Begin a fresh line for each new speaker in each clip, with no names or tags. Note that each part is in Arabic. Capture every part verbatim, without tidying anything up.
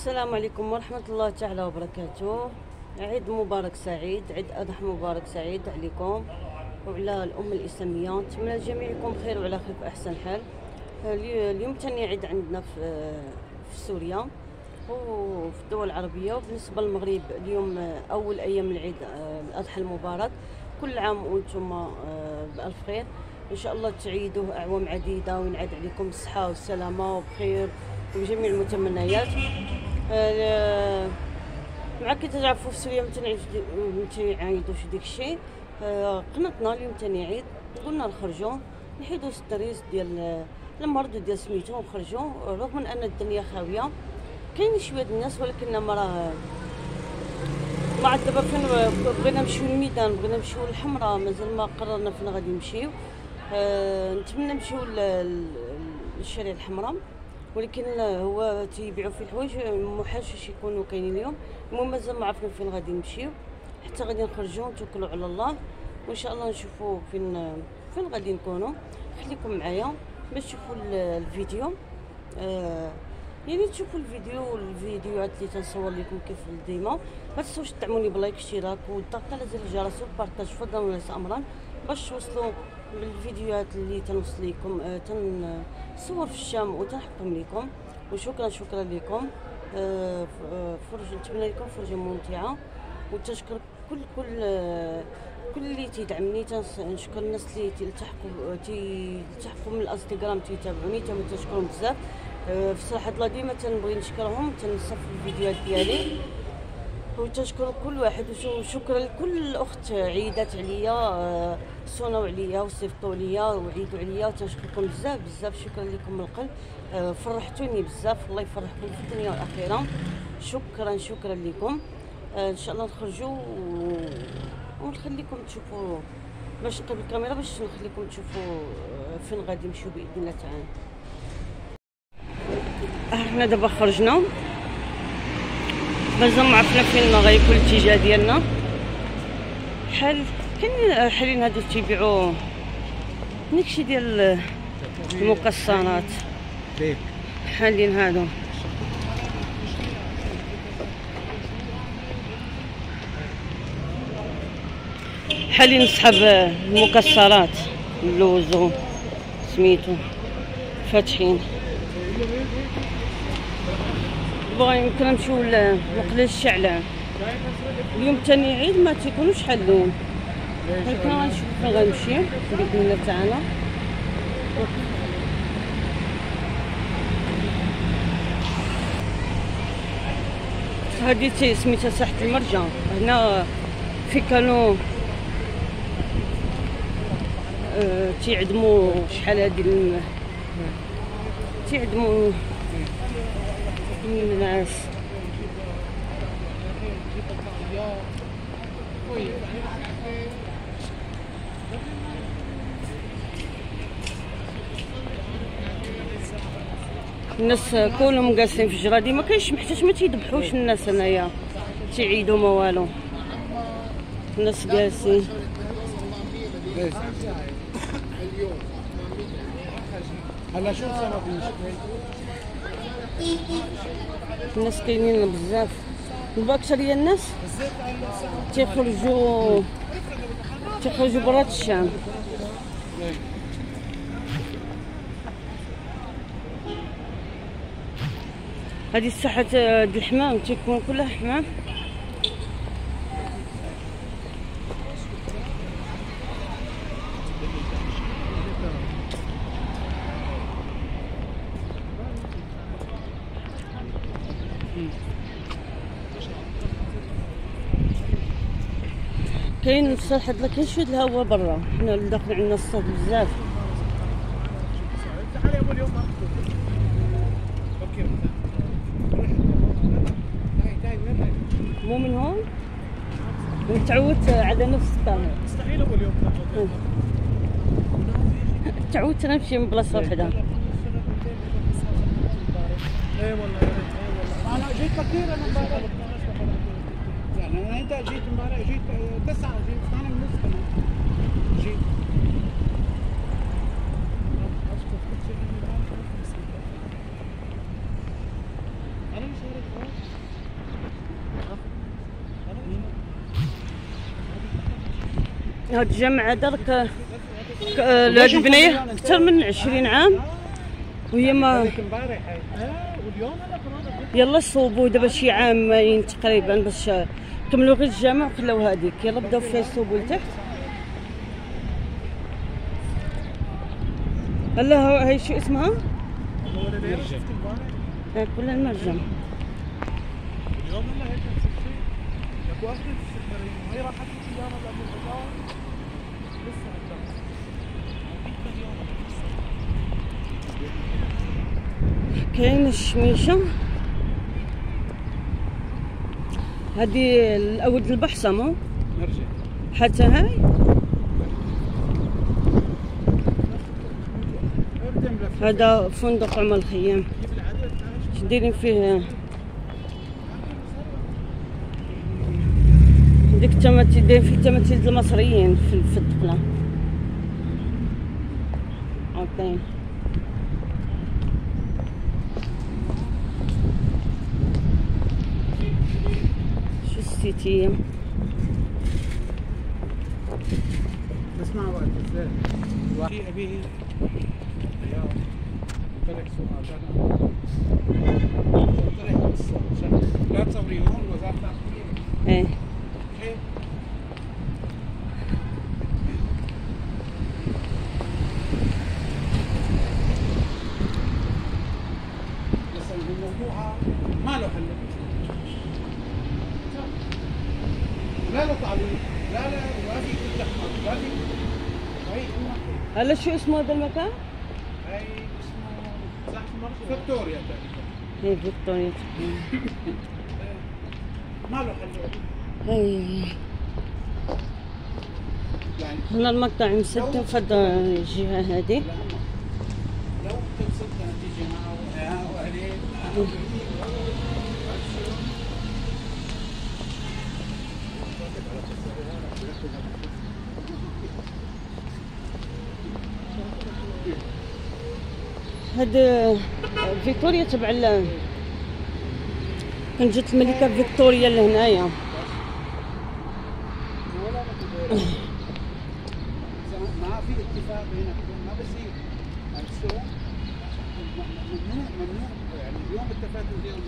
السلام عليكم ورحمة الله تعالى وبركاته. عيد مبارك سعيد، عيد أضحى مبارك سعيد عليكم وعلى الأمة الإسلامية. نتمنى الجميع يكون بخير وعلى خير في أحسن حال. اليوم تاني عيد عندنا في في سوريا وفي الدول العربية، وبالنسبة للمغرب اليوم أول أيام العيد الأضحى المبارك. كل عام وأنتم بألف خير، إن شاء الله تعيدوه أعوام عديدة وينعاد عليكم بالصحة والسلامة وبخير وبجميع المتمنيات. آه مع كي تعرفوا في سوريا متنعيدوش ديك الشيء. آه قنطنا اليوم تاني عيد، قلنا نخرجوا نحيدو ستريس ديال المرض ديال سميتو ونخرجوا، رغم ان الدنيا خاويه كاين شويه د الناس، ولكن ما راه ما عاد دابا فين بغينا نمشيو للميدان، بغينا نمشيو للحمراء، مازال ما قررنا فين غادي نمشيو. آه نتمنى نمشيو للشارع الحمراء، ولكن هو تيبيعوا فيه الحوايج محاشش يكونوا كاينين اليوم. المهم مازال ما عرفنا فين غادي نمشيو، حتى غادي نخرجوا نتوكلوا على الله وان شاء الله نشوفوا فين فين غادي نكونوا. خليكم معايا باش تشوفوا الفيديو. آه يعني تشوفوا الفيديو والفيديوهات اللي تنصور لكم كيف ديما. ما تنسوش تدعموني بلايك اشتراك والضغط على زر الجرس وبارطاج فضلا وليس امرا باش توصلوا بالفيديوهات اللي تنوصل لكم. آه تنصور في الشام وتنحطهم لكم. وشكرا شكرا لكم. آه فرجه نتمنى لكم فرجه ممتعه، وتشكر كل كل آه كل اللي تيدعمني. تنشكر الناس اللي تلتحقوا تلتحقوا من الانستغرام تيتابعوني، تنشكرهم بزاف. أه في صراحه الله ديما تنبغي نشكرهم، تنصف الفيديوهات ديالي وتشكر كل واحد. وشكرا لكل اخت عيدات عليا، أه صونوا عليا وصيفطوا عليا وعيدوا عليا، وتنشكركم بزاف بزاف. شكرا لكم من القلب. أه فرحتوني بزاف، الله يفرحكم في الدنيا والاخره. شكرا شكرا لكم. أه ان شاء الله نخرجوا و... ونخليكم تشوفوا باش نقلب الكاميرا باش نخليكم تشوفوا فين غادي نمشيو باذن الله تعالى. احنا دابا خرجنا، مازال ما عرفنا فين غيكون الاتجاه ديالنا. حال كاين حالين هادو تيبيعوا داكشي ديال المكسرات، حالين هادو حالين صحاب المكسرات، اللوز سميتو فاتحين. بغا يمكن نمشيو لمقلة الشعلان. اليوم تاني عيد ما تيكونوش حالين، ولكن غنشوف فين غنمشي باذن الله تعالى. هادي سميتها ساحة المرجان. هنا في كانوا أه تيعدموا شحال هادي الم... تيعدموا الناس. الناس كلهم جالسين في الجرادي، ما كاينش محتاج ما تيذبحوش الناس هنايا تيعيدوا ما والو. الناس جالسين
هلا شو الصناديق؟
الناس كاينين بزاف. الأكثرية الناس تيخرجوا تيخرجوا برات الشام. هذه الساحة ديال الحمام تيكون كلها حمام. كاين الصراحه هاد كاين شويه الهواء برا، حنا الداخل عندنا الصوت بزاف. مو من هون تعودت على نفس الطريق.
مستحيل ابو اليوم
تعودت نمشي من بلاصه وحده.
اي والله يا ريت. اي والله انا جيت كثير انا امبارح، يعني انا انت جيت امبارح جيت تسعة جيت ثمانية ونص كمان جيت. انا مش عارف
هاد الجامع هذا راك هاد البنية أكثر من عشرين عام وهي ما
امبارح واليوم
يلا صوبوا دابا شي عامين تقريبا باش كملوا غير الجامع وخلاو هذيك. يلا بداو فيها يصوبوا لتحت. هلا هاي شو اسمها؟ هاك ولا المرجم؟
اليوم ولا هيك نفس الشيء؟ لك واخذ السكرين وهي راحت السيارة قبل البزار لسه قدام.
كاين الشميشة هادي الأود البحصة مو؟
نرجع
حتى هاي هذا فندق عمر الخيام. اش دايرين فيه ديك التماثيل؟ دايرين فيه التماثيل المصريين في في الدقلة عاطين. شو السيتية؟
اسمع وقت ازاي واحد ابيه رياض قلت لك سؤال قلت لك قصه عشان لا تصوري هون وزاره الداخليه.
ايه
كيف؟ بس الموضوع ما له حل. لا له تعليق لا لا ما في كل احمر ما في. هي
هلا شو اسمه هذا المكان؟
هي اسمه زحف مرجع فيكتوريا تقريبا.
هي فيكتوريا
ما له حل.
هي
يعني
هنا المقطع مسد في الجهة هذه.
لو تقصد تيجي معه وعليه
هاد فيكتوريا تبع ال كان جات الملكة فيكتوريا لهنايا.
ما في اتفاق بينك ما بصير يعني شلون؟ ممنوع ممنوع يعني اليوم اتفقوا زي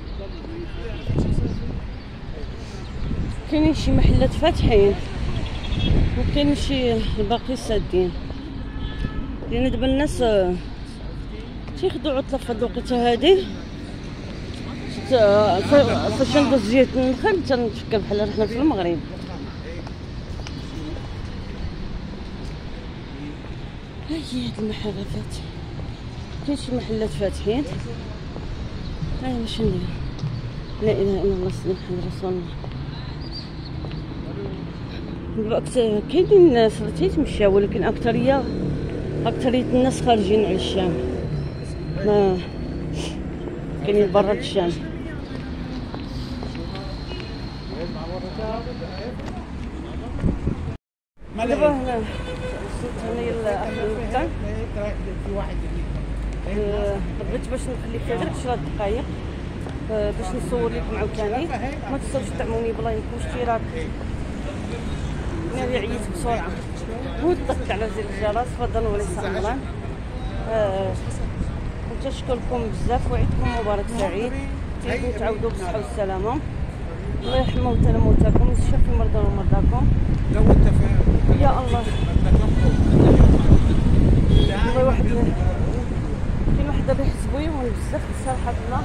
كاينين شي محلات فاتحين وكاين شي الباقي سادين لان دابا الناس تياخدو عطلة في هاد الوقيته هادي. فاش ندوز جهة النخل تنفكر بحال حنا في المغرب. ها هي هاد المحلات كاين شي محلات فاتحين. ها واش ندير؟ لا اله الا الله سيدنا محمد رسول الله. كاينين الناس اللي تيتمشاو ولكن اكثريه اكثريه الناس خارجين على الشام. ما كاينين برا الشام. دابا هنا وصلت هنايا لاخر المكان.
في واحد
بغيت باش نخليك غير عشرة دقائق باش نصور لكم عاوتاني. ما تنساوش تدعموني بلايك واشتراك. انا عييت بسرعه وضغطت على زر الجرس فضلا وليس امرا. نشكركم بزاف وعيدكم مبارك سعيد. تيجوا تعاودوا بالصحه والسلامه. الله يرحم موتانا موتاكم ويشفي مرضانا ومرضاكم
لو اتفقوا
يا الله. والله واحد كاين واحد ريح زويون بزاف صراحه الله.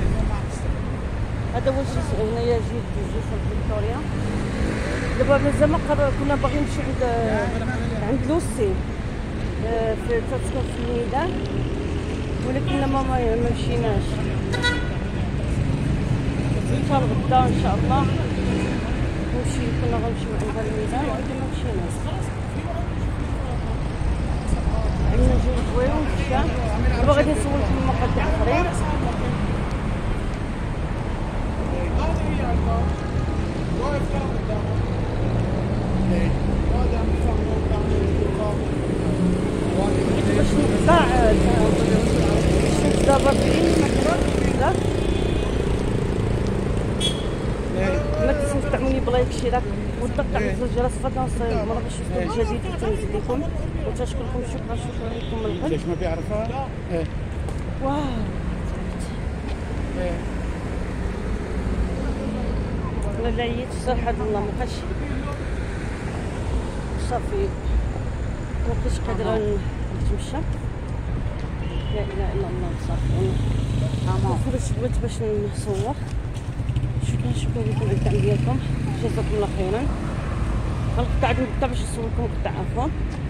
هذا هو الشيء هنايا جيت جسر فيكتوريا. دابا مازال ما قرر كنا باغيين نمشيو عند عند لوسي في تسكن في الميدان ولكن ما ما مشيناش. نهار غدا ان شاء الله نمشي. كنا غنمشيو عند الميدان ولكن ما مشيناش. عندنا جو زويون في الشام. دابا غادي نسولكم المقاطع اخرين. باش نقطع باش نتدابر بزاف. ما تنسوش تعملوني بلايك لايك شيرات وتقطع مثل الجرس فضلا نصير مرة باش يوصلوا الجديد تنزل لكم وتشكركم شكرا شكرا لكم من القلب.
ليش ما بيعرفها؟ ايه
واو
ايه
ولا عييت صراحة الله ما بقاش صافي ما بقيتش قادرة نتمشى. لا اله الا الله صافي انا خرجت بغيت باش نصور. شكرا شكرا لكم على الدعم ديالكم جزاكم الله خيرا. غنقطع هاد المقطع باش نصوركم مقطع عفوا.